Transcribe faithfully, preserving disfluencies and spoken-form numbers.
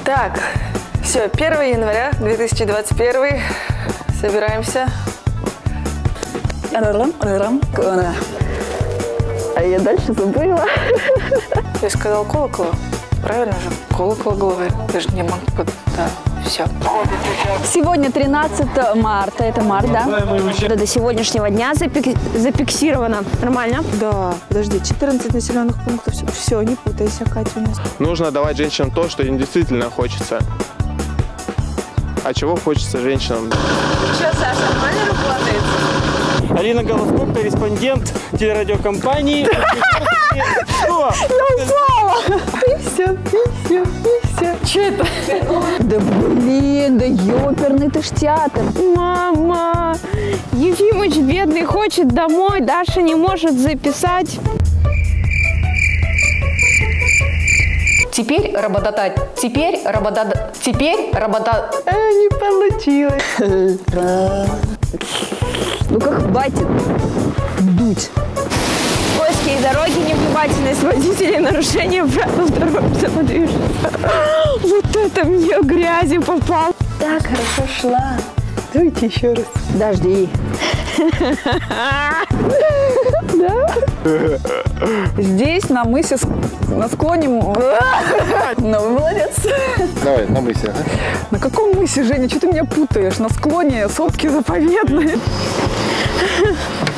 Так, все, первого января две тысячи двадцать первый. Собираемся. А я дальше забыла. Ты сказал колокола? Правильно же? Колокол говорит. Ты же не мог... Да, все. Сегодня тринадцатое марта, это март, да? До сегодняшнего дня запик... зафиксировано. Нормально? Да, подожди, четырнадцать населенных пунктов. Все, все, не путайся, Катя у нас. Нужно давать женщинам то, что им действительно хочется. А чего хочется женщинам? Что, Саша, нормально работает? Алина Голосков, корреспондент телерадиокомпании. Что? Я упала! И все, и все, и все. Че это? Да блин, да ёперный ты ж театр. Мама! Ефимыч бедный хочет домой, Даша не может записать. Теперь работодатель. Теперь работодатель. Теперь работодатель. А, не получилось. Ну как хватит дуть. Скользкие дороги, невнимательность водителей, нарушение правил дорожного движения. Вот это мне грязи попал. Так хорошо шла. Давайте еще раз. Дожди. Здесь, на мысе, на склоне... Ну, вы молодец. Давай, на мысе. На каком мысе, Женя? Что ты меня путаешь? На склоне сопки заповедные.